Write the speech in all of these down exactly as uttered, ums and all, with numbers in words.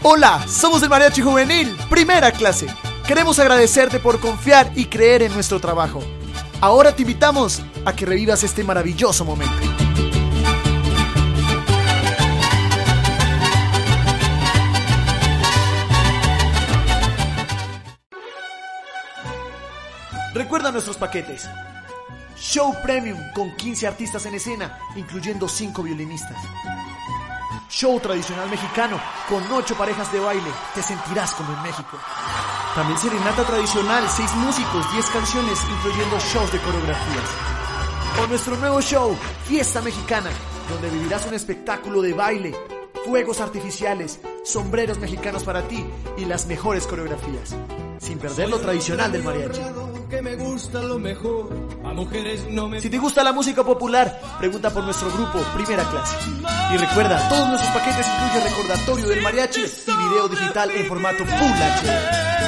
Hola, somos el Mariachi Juvenil, primera clase. Queremos agradecerte por confiar y creer en nuestro trabajo. Ahora te invitamos a que revivas este maravilloso momento. Recuerda nuestros paquetes. Show Premium con quince artistas en escena, incluyendo cinco violinistas. Show tradicional mexicano con ocho parejas de baile, te sentirás como en México. También serenata tradicional, seis músicos, diez canciones, incluyendo shows de coreografías. O nuestro nuevo show, Fiesta Mexicana, donde vivirás un espectáculo de baile, fuegos artificiales, sombreros mexicanos para ti y las mejores coreografías, sin perder lo tradicional del mariachi. Que me gusta lo mejor, a mujeres no me... Si te gusta la música popular, pregunta por nuestro grupo Primera Clase. Y recuerda, todos nuestros paquetes incluyen recordatorio del mariachi y video digital en formato Full H D.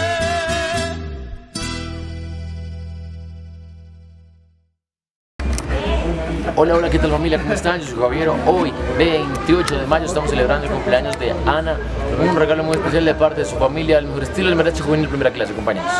Hola, hola, ¿qué tal familia? ¿Cómo están? Yo soy Javier. Hoy, veintiocho de mayo, estamos celebrando el cumpleaños de Ana. Un regalo muy especial de parte de su familia, el mejor estilo del mariachi juvenil Primera Clase, compañeros.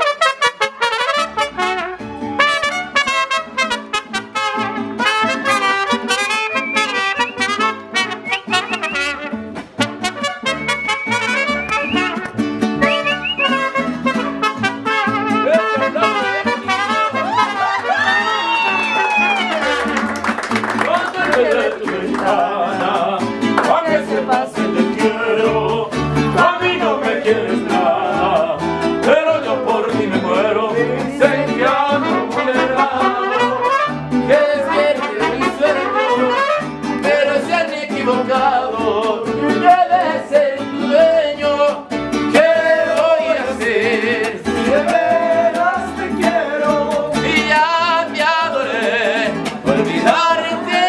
A que sepas que te quiero, a mí no me quieres nada, pero yo por ti me muero. Sé que ando vulnerado, que despierte mi sueño, pero se han equivocado. Debes ser tu dueño. ¿Qué voy a hacer si de veras te quiero? Y ya te adoré, olvidar.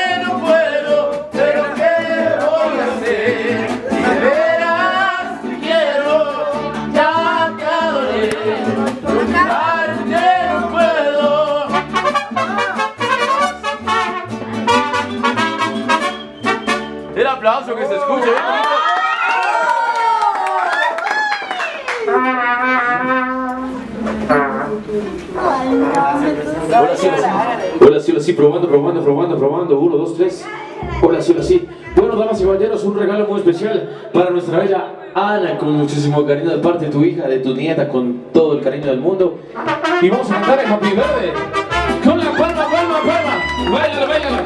El aplauso que se escuche. Hola, sí, hola, sí. Hola, sí, hola, sí. Probando, probando, probando, probando. Uno, dos, tres. Hola, sí, hola, sí. Bueno, damas y caballeros, un regalo muy especial para nuestra bella Ana, con muchísimo cariño de parte de tu hija, de tu nieta, con todo el cariño del mundo. Y vamos a cantar el Happy Birthday con la palma, palma, palma. Báilala, báilala.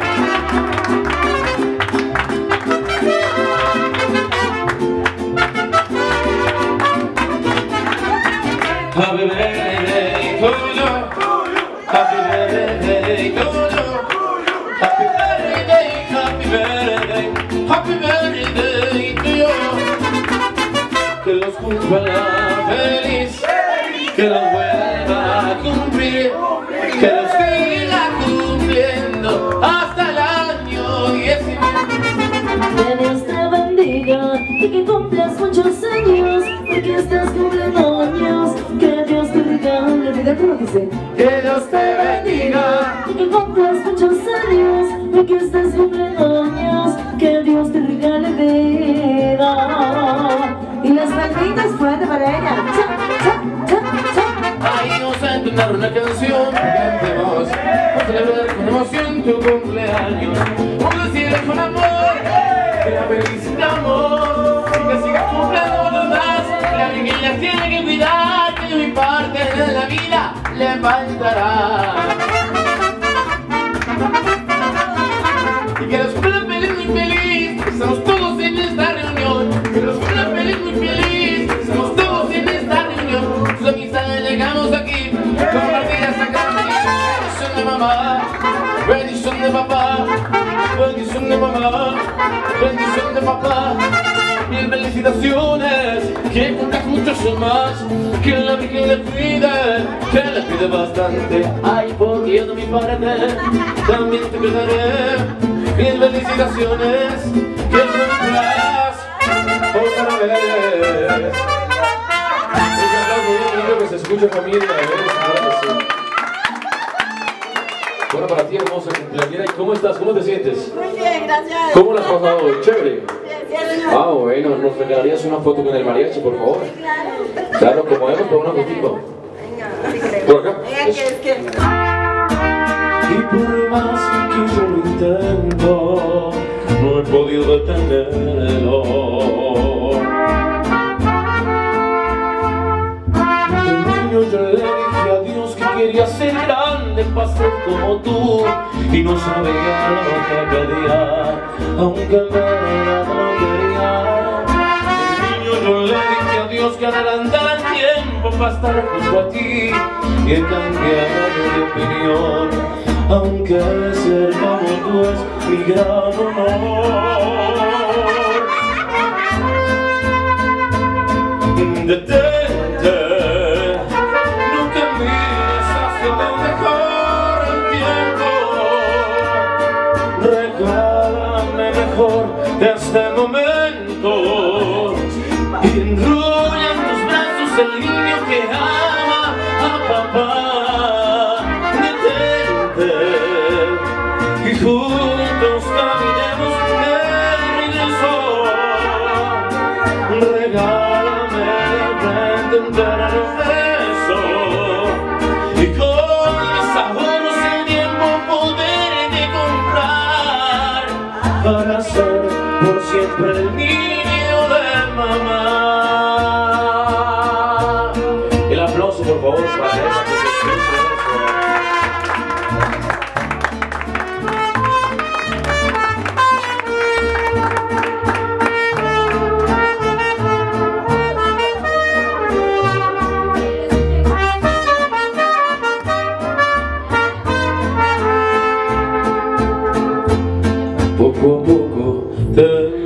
Happy birthday to you, happy birthday to you, happy birthday, happy birthday, happy birthday to you. Que los cumpla feliz, que los vuelva a cumplir, que los siga cumpliendo hasta el año diez mil. Que Dios te bendiga y que cumplas muchos años, porque estás cumpliendo años. Que Dios te regale vida, ¿cómo dice? Que Dios te bendiga y que cumplas muchos años, porque estás cumpliendo años. Que Dios te regale vida. Y las palmitas fuerte para ella. Cha, cha, cha, cha. Ahí vamos a entonar una canción que cantemos, a celebrar con emoción tu cumpleaños. Vamos a decirle con amor que la felicitamos y que siga cumpliendo los más. La vigilia tiene que cuidar, que mi parte de la vida le faltará. Y que los cumpla feliz, muy feliz, que estamos todos en esta reunión. Que los cumpla feliz, muy feliz, que estamos todos en esta reunión. Sus amistades llegamos aquí, compartir esta gran bendición de mamá, bendición de papá, bendición de mamá, bendición de papá. Mil felicitaciones, que cumplas muchos más, que la Virgen le cuide, que le cuide bastante. Ay, porque yo de mi parte también te cuidaré. Mil felicitaciones, que cumplas otra vez. Un aplauso bien lindo que se escucha, familia. Bueno, para ti, hermosa cumpleañera, ¿y cómo estás? ¿Cómo te sientes? Muy bien, gracias. ¿Cómo la has pasado hoy? Chévere. Bien, Ah, bueno, ¿nos regalarías una foto con el mariachi, por favor? Claro, como vemos, con una fotito. Por acá. Y por más que yo lo intento, no he podido detenerlo. De niño yo le dije a Dios que quería ser grande para ser como tú, y no sabía lo que pedía, aunque en verdad no quería. De niño yo le dije a Dios que adelantara el tiempo para estar junto a ti, y he cambiado de opinión, aunque ser como tú es mi gran honor. Detente, no te mires hacia donde corre el tiempo. Regálame mejor este momento y enrolla en tus brazos el niño que ama a papá. Y juntos caminemos de regreso. Regálame de frente entera los besos, y con mis ahorros el tiempo poder de comprar, para ser por siempre el niño de mamá. El aplauso, por favor, para esa que se poco a poco te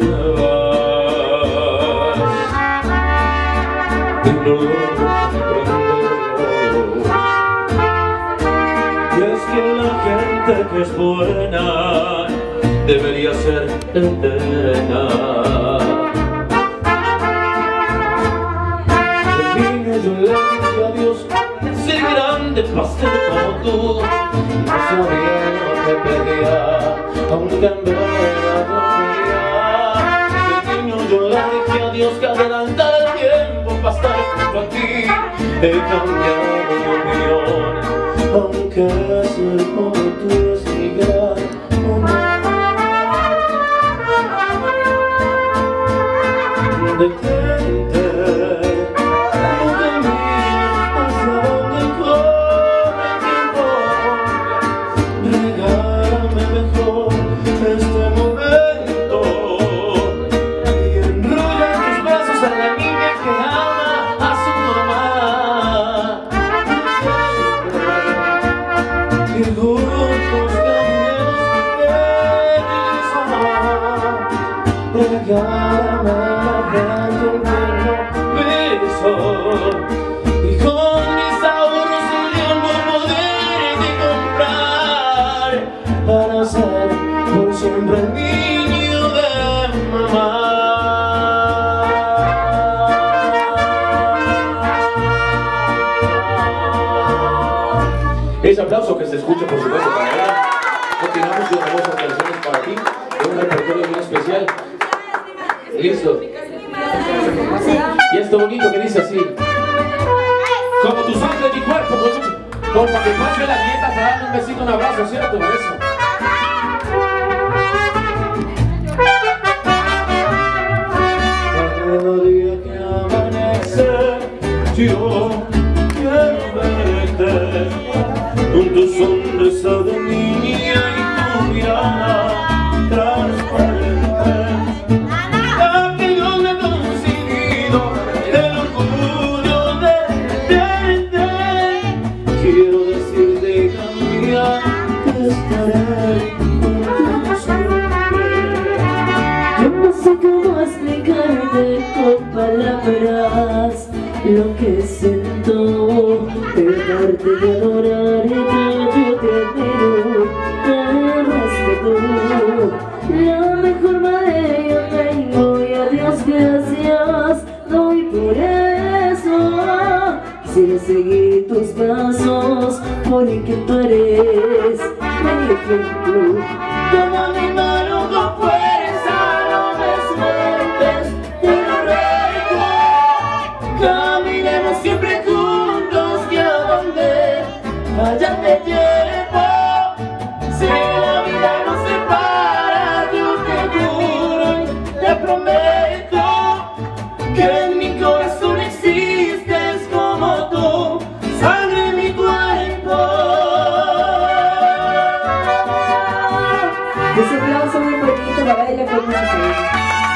vas y no logro comprenderlo. Y es que la gente que es buena debería ser eterna. De niño yo le dije a Dios ser grande para ser como tú, no sabía lo que pedía, aunque en verdad no quería. De niño yo le dije a Dios que adelantara el tiempo para estar junto a ti. He cambiado de opinión, aunque ser como tú es mi gran honor. Detente, no te mires hacia donde corre el tiempo. Regálame mejor este momento y enrolla en tus besos a la niña que ama a su mamá. Y juntos caminemos de regálame la frente un tierno beso, y con mis ahorros el tiempo poder de comprar, para ser por siempre el niño de mamá. Ese aplauso que se escucha, por supuesto, para ella. Continuamos con hermosas canciones para ti, de un repertorio muy especial. Listo. Y esto bonito que dice así: como tu sangre, mi cuerpo, con mucho, como que pase las nietas a darle un besito, un abrazo, ¿cierto? Por eso. Cada día que amanece, yo quiero verte con tu sonrisa de niña y tu mirada transparente. La que yo me he conseguido el orgullo de verte. Quiero decirte, hija mía, que estaré contigo siempre. Yo no sé cómo explicarte con palabras lo que siento, perderte y adorarte, yo te admiro, te respeto. La mejor madre yo tengo y a Dios gracias doy por eso. Quisiera seguir tus pasos porque tú eres mi ejemplo. Toma mi mano con fuerza, no me esperes. allá te llevo. Si la vida nos separa, yo te juro y te prometo que en mi corazón existes como tú, sangre en mi cuerpo. Ese aplauso muy bonito para ella con mucho cariño.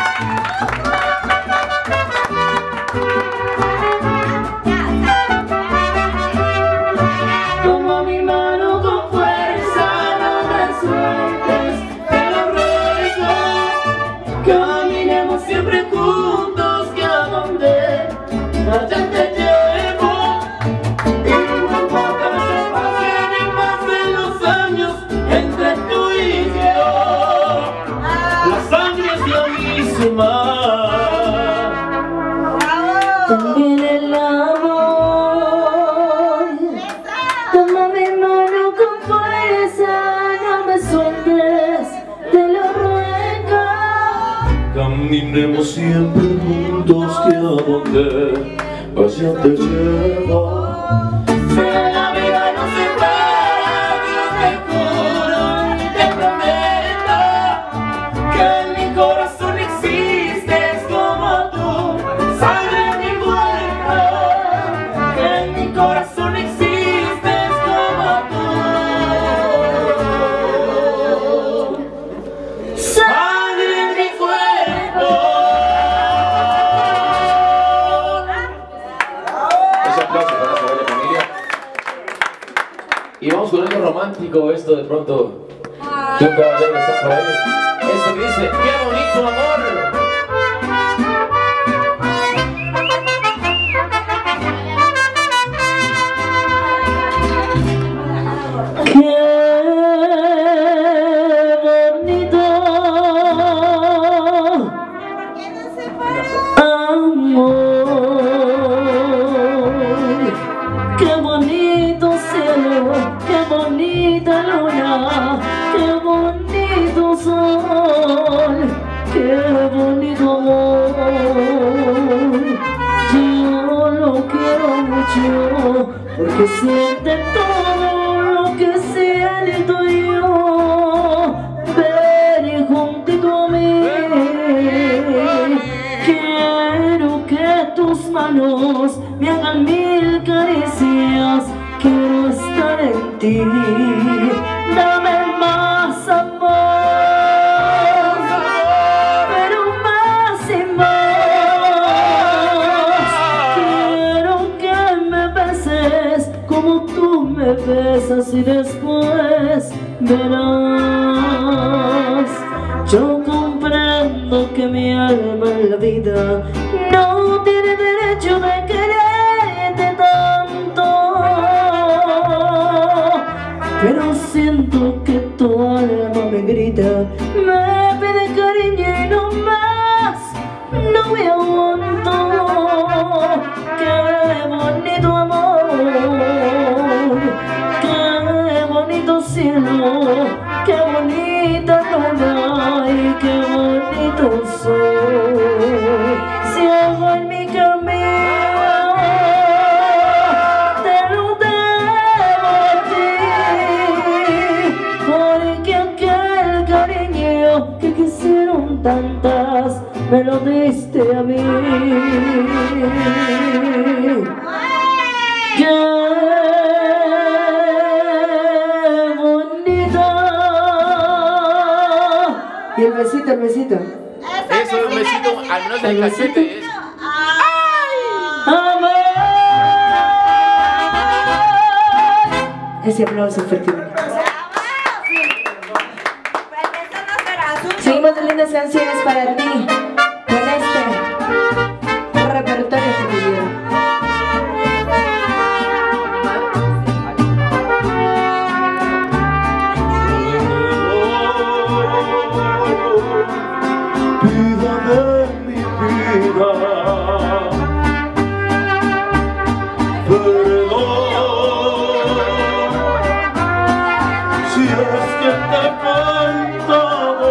Toma mi mano con fuerza, no me sueltes, te lo ruego. Caminemos siempre juntos, que a donde allá te llevo. Y no importa que se pasen y pasen los años entre tú y yo, la sangre es la misma. También el amor. Toma mi mano con fuerza, no me sueltes, te lo ruego. Caminemos siempre juntos, que a donde allá te llevo. Si la vida nos separa, yo te juro y te prometo que en mi corazón existes como tú, sangre en mi cuerpo. Que en mi corazón existes como tú, sangre en mi cuerpo. Ese aplauso para nuestra bella familia. Y vamos con algo romántico, esto de pronto de un caballero que está por ahí. Esto que dice, ¡qué bonito amor! Qué bonito amor, qué bonito cielo, qué bonita luna, qué bonito sol, qué bonito amor. Yo lo quiero mucho porque siente todo lo que siento yo. Ven juntito a mí, quiero que tus manos me hagan mil caricias. Quiero estar en ti, dame más amor, pero más y más. Quiero que me beses como tú me besas y después verás. Yo comprendo que mi alma en la vida no tiene derecho de quererte tanto, pero siento que tu alma me grita, me pide cariño y no más, no me aguanto. Qué bonito amor, qué bonito cielo, qué bonita luna y qué bonito sol. Si hago en mi camino, te lo debo a ti, porque aquel cariño que quisieron tantas me lo diste a mí. Qué bonita. Y el besito, el besito. Eso, un besito, al menos del cachete. Es. Amor. Ese aplauso efectivamente. Seguimos de lindas canciones para ti con este repertorio que te dieron. Vida de mi vida, perdón si es que te he faltado.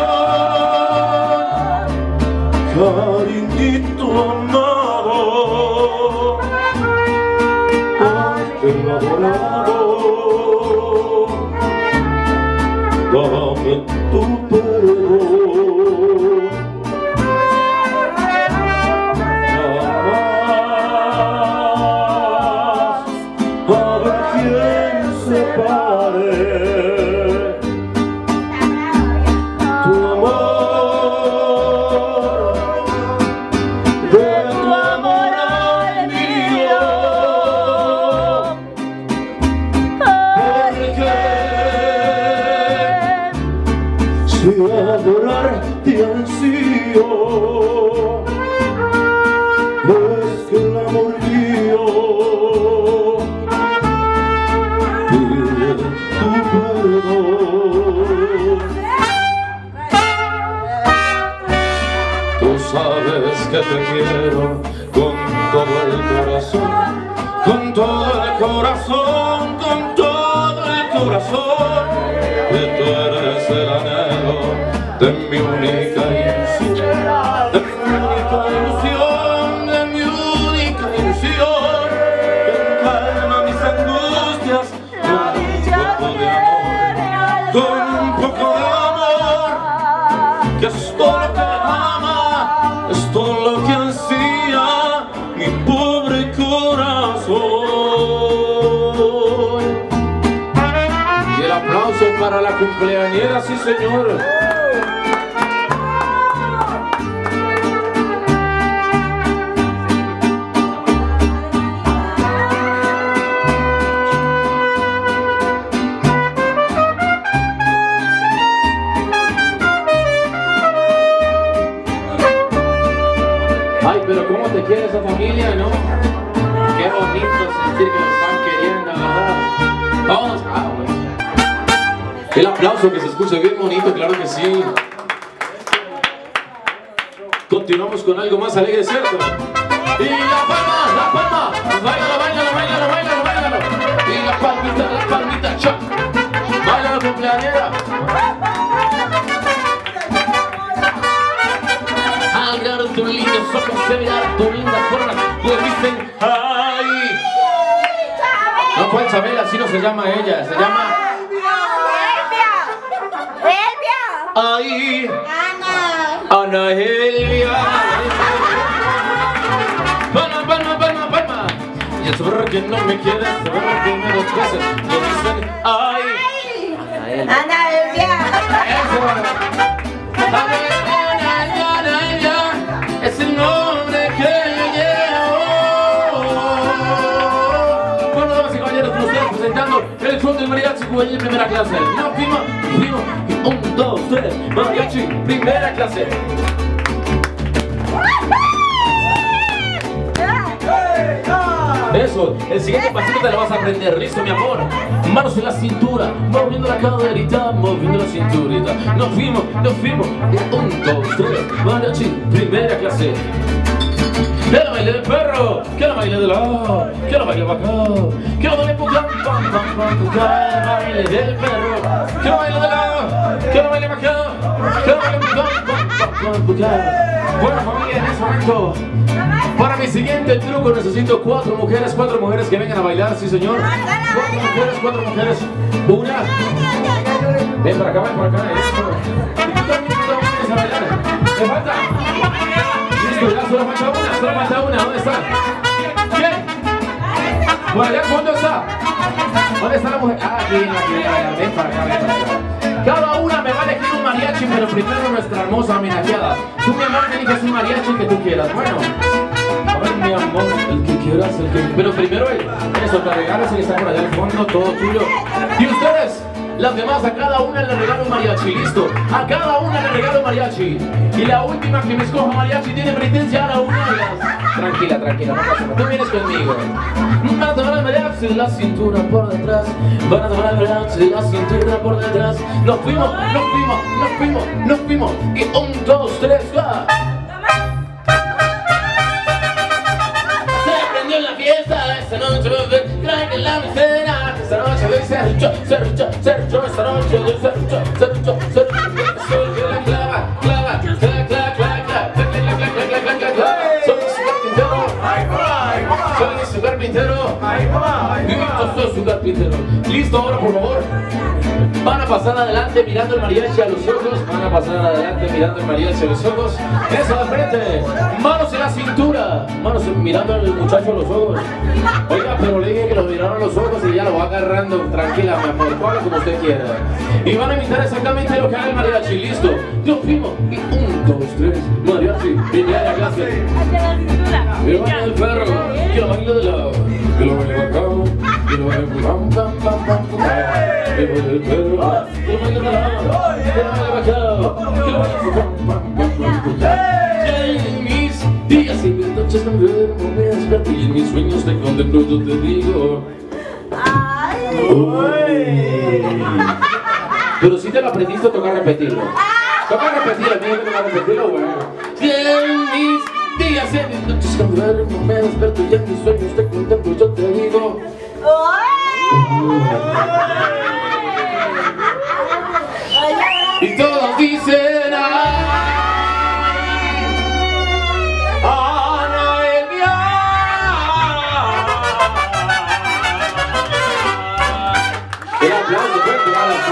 Perdón, cariñito amado. adorado, dame tu perdón. Jamás habrá quien separe tu amor de tu amor al mío, porque si adorarte ansío, es que el amor mío pide tu perdón. Tú sabes que te quiero con todo el corazón, con todo el corazón, con todo el corazón, que tú eres el anhelo de mi única ilusión, de mi única ilusión, de mi única ilusión, que calma mis angustias con un poco de amor, con un poco de amor, que es todo lo que ama, es todo lo que ansía mi pobre corazón. Y el aplauso para la cumpleañera, sí señor. Ay, pero cómo te quiere esa familia, ¿no? Qué bonito sentir que lo están queriendo, ¿verdad? Todos, ah, bueno. El aplauso que se escucha bien bonito, claro que sí. Continuamos con algo más alegre, ¿cierto? Y la palma, la palma, bailalo, bailalo, bailalo, bailalo, bailalo. Y la palmita, la palmita, cha. Bailalo, cumpleañera. Al mirar tus lindos ojos, se mirar tu linda forma, pues dicen, ay. No, ¿cuál Chabela? Así no se llama ella, se llama... Ay, Ana. Ana Elvia. Palma, palma, palma, palma. Y es verdad que no me quieres, es verdad que me desprecias. Me dicen, ay, Ana Elvia. eso. Ana Elvia, Ana Elvia, es el nombre que yo llevo. Bueno, damas y caballeros, con ustedes presentando el son del mariachi juvenil primera clase. No, primo, primo. Un, dos, tres, mariachi, primera clase. Eso, el siguiente pasito te lo vas a aprender, listo mi amor. Manos en la cintura, moviendo la caderita, moviendo la cinturita. Nos fuimos, nos fuimos. Un, dos, tres, mariachi, primera clase. Que la baile del perro, que la baile de la, que la baile bacán, que la baile pucán, pam, pam, pam, pucán, baile del perro, que la baile de la, que la baile bacán, que la baile pucán, pam, pam, pam, pucán. Bueno familia, en ese momento, para mi siguiente truco necesito cuatro mujeres, cuatro mujeres que vengan a bailar, sí señor. Cuatro mujeres, cuatro mujeres, una. Ven para acá, ven para acá, eso. Y tú también, tú también vienes a bailar. ¿Te falta? Listo, ya solo falta una, solo falta una, ¿dónde está? ¿Quién? Por allá, ¿cuándo está? ¿Dónde está la mujer? Ah, aquí, aquí, aquí, ven para acá, ven para acá. Cada una me va a elegir un mariachi, pero primero nuestra hermosa homenajeada. Tú, mi amor, me eliges un mariachi que tú quieras, bueno. A ver, mi amor, el que quieras, el que... Pero primero él, eso, te regalas y está por allá al fondo, todo tuyo. Y ustedes, las demás, a cada una le regalo un mariachi, listo. A cada una le regalo un mariachi. Y la última que me escoja mariachi tiene penitencia a la una de las... Tranquila, tranquila, no pasa nada. Tú vienes conmigo. Van a tomar el mariachi de la cintura por detrás. Van a tomar el mariachi de la cintura por detrás. Nos fuimos, nos fuimos, nos fuimos, nos fuimos. Y un, dos, tres, ¡va! Se prendió la fiesta esta noche, trae que la mesera. Esta noche voy Sergio, Sergio, Sergio. Esta noche voy Sergio, Sergio, Sergio. Soy que la clava, clava, clava, clava, clava, clava, clava, clava, clava, clava. Soy super pintero, soy super pintero. su carpintero. Listo, ahora por favor. Van a pasar adelante mirando el mariachi a los ojos. Van a pasar adelante mirando el mariachi a los ojos. Eso de frente. Manos en la cintura. Manos mirando al muchacho a los ojos. Oiga, pero le dije que lo miraron a los ojos y ya lo va agarrando. Tranquila, mi amor. Haga como usted quiera. Y van a imitar exactamente lo que haga el mariachi. Listo. Yo primo. Y un, dos, tres. Mariachi. Primera clase. Que lo baile el perro. Que lo baile de lado. Que lo baile bacán. Que lo baile pam, pam, pam, pam, pam. Que lo baile el perro. Que lo baile de lado. Que lo baile bacán. Que lo baile pam, pam, pam, pam, pam. En mis días y mis noches no duermo, me desperto y en mis sueños te contemplo, yo te digo. Pero si te lo aprendiste, toca repetirlo. Toca repetirlo, tiene que tocar repetirlo, güey. En mis días y mis noches no duermo, me desperto y en mis sueños te contemplo, yo te digo. Y todos dicen Ana Elvia. El aplauso fuerte para la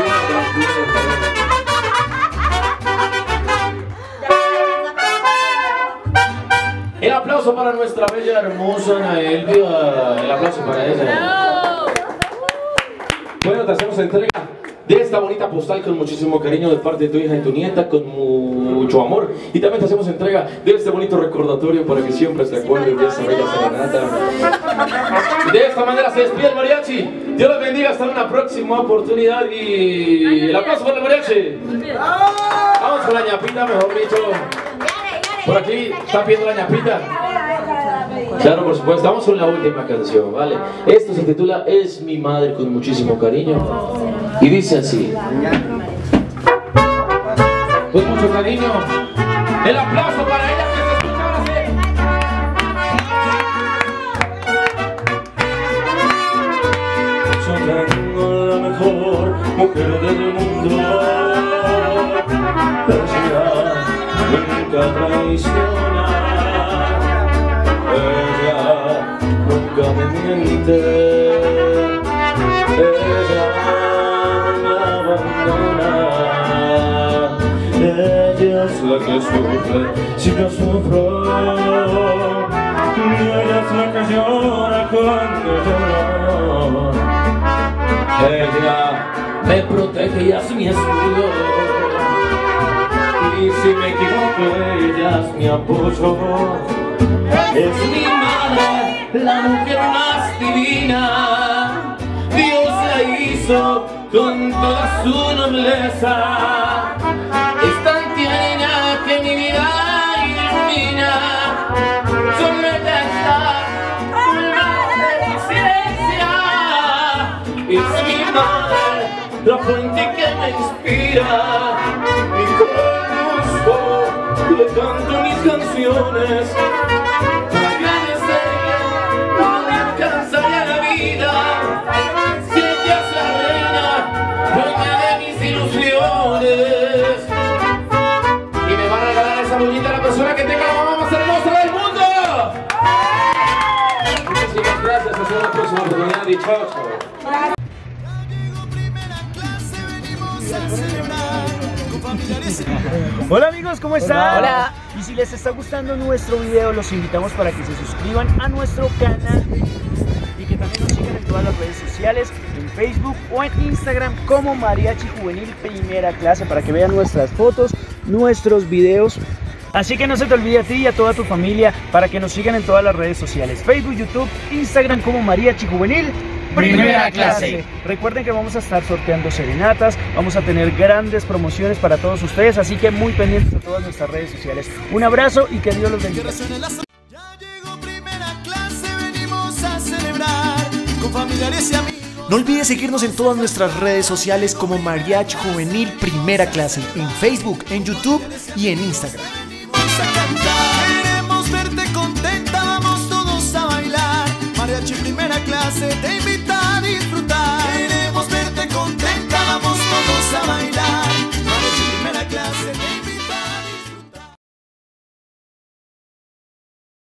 El aplauso para nuestra bella, hermosa Ana Elvia. El aplauso para ella. Bueno, te hacemos entrega de esta bonita postal con muchísimo cariño de parte de tu hija y tu nieta, con mucho amor. Y también te hacemos entrega de este bonito recordatorio para que siempre se acuerden de esa bella serenata. De esta manera se despide el mariachi. Dios los bendiga, hasta una próxima oportunidad. Y el aplauso para el mariachi. Vamos con la ñapita, mejor dicho. Por aquí está pidiendo la ñapita. Claro, por supuesto. Vamos con la última canción, ¿vale? Esto se titula Es mi madre con muchísimo cariño. Y dice así. Con mucho cariño. El aplauso para ella que se escucha ahora sí. Yo tengo la mejor mujer del mundo. Ella nunca traiciona. Ella nunca me miente. Ella no me abandona. Ella es la que sufre si yo sufro. Ella es la que llora cuando lloro. Ella me protege y es mi escudo. Y si me equivoco, ella es mi apoyo. Es mi madre, la mujer más divina. Dios la hizo con toda su nobleza. Es tan tierna que mi vida ilumina. Sobre ella está una existencia. Es mi madre, la fuente que me inspira. Y con gusto le canto mis canciones. Persona que tenga la mamá más hermosa del mundo. Muchísimas gracias, hasta la próxima oportunidad y chao, chao. Hola amigos, ¿cómo están? Hola. Y si les está gustando nuestro video, los invitamos para que se suscriban a nuestro canal y que también nos sigan en todas las redes sociales, en Facebook o en Instagram como Mariachi Juvenil Primera Clase, para que vean nuestras fotos, nuestros videos. Así que no se te olvide a ti y a toda tu familia para que nos sigan en todas las redes sociales, Facebook, YouTube, Instagram como Mariachi Juvenil Primera Clase. Recuerden que vamos a estar sorteando serenatas, vamos a tener grandes promociones para todos ustedes, así que muy pendientes de todas nuestras redes sociales. Un abrazo y que Dios los bendiga. Ya llegó Primera Clase, venimos a celebrar con familiares y amigos. No olvides seguirnos en todas nuestras redes sociales como Mariachi Juvenil Primera Clase, en Facebook, en YouTube y en Instagram. A cantar. Queremos verte contenta, vamos todos a bailar. Mariachi Primera Clase te invita.